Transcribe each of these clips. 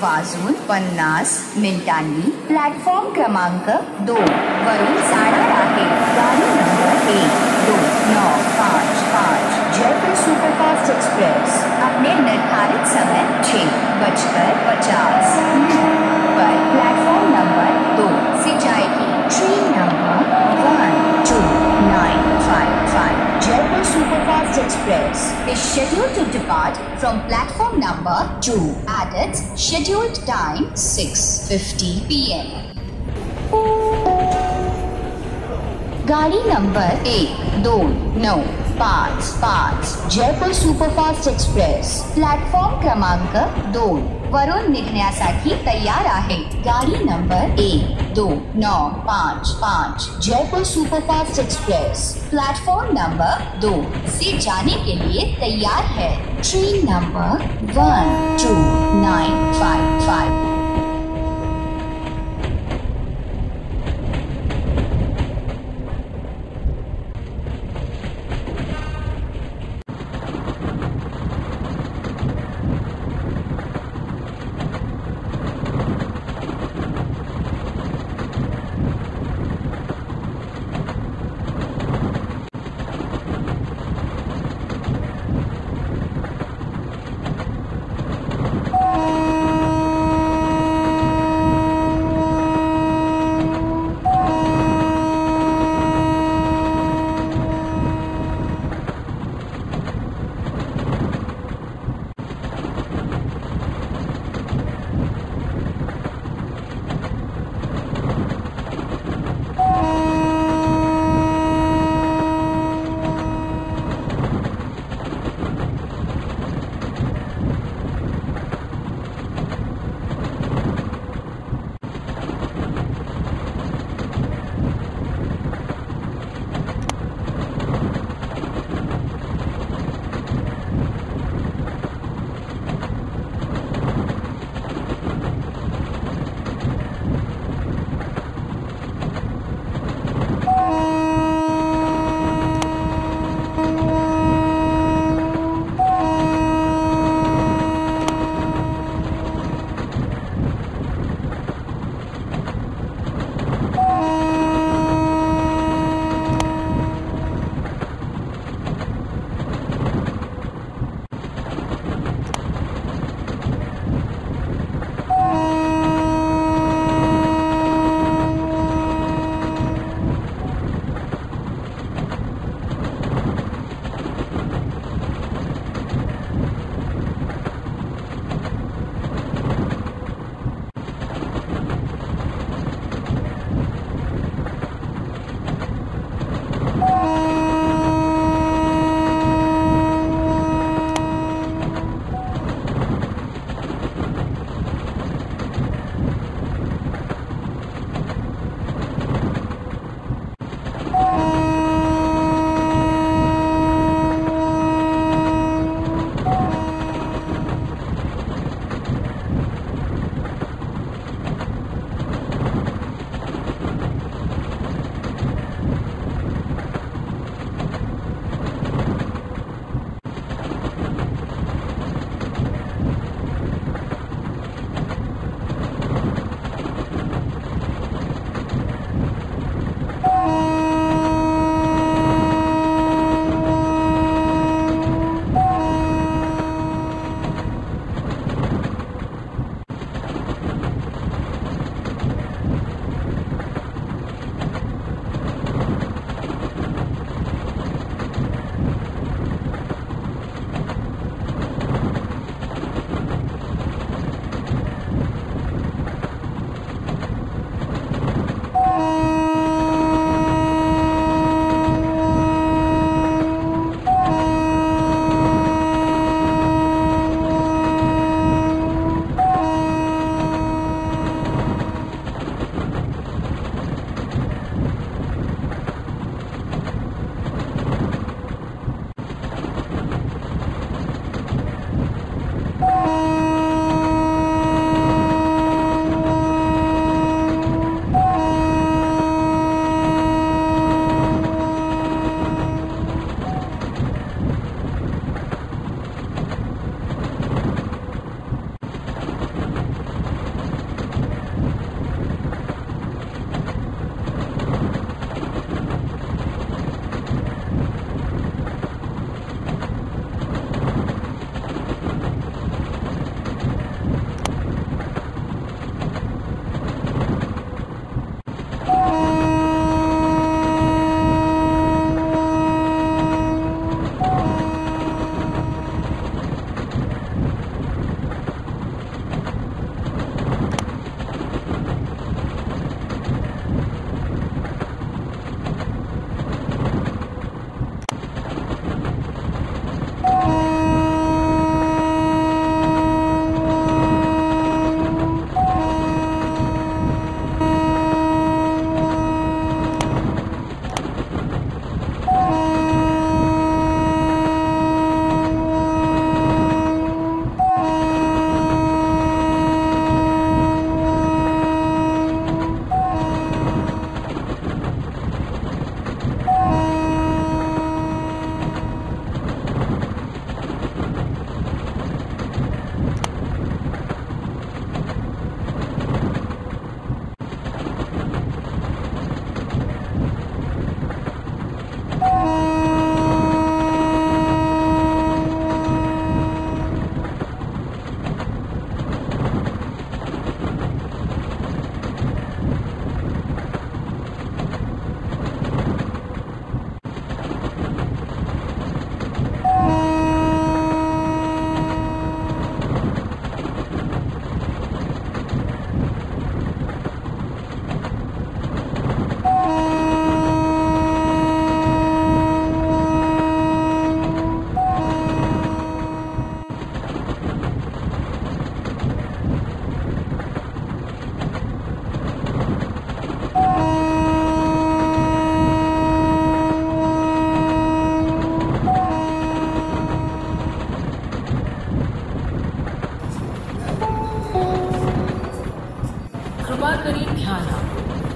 वाजून 50 मिनिटांनी प्लॅटफॉर्म क्रमांक 2 वरून जाणार आहे गाडी नंबर 1295 जयपुर सुपरफास्ट एक्सप्रेस अपने निर्धारित समय 6:50 पर प्लेटफॉर्म नंबर 2 से जाएगी। Train number 1295 Jaipur Superfast Express is scheduled to depart from platform number 2 at its scheduled time 6:50 p.m. गाड़ी number 1295 Jaipur superfast express platform क्रमांक 2 वरून निघण्यासाठी तयार आहे। गाड़ी number 1295 Jaipur superfast express platform number 2 से जाने के लिए तैयार है। Train number 12955।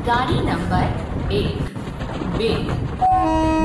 गाड़ी नंबर 1 बे।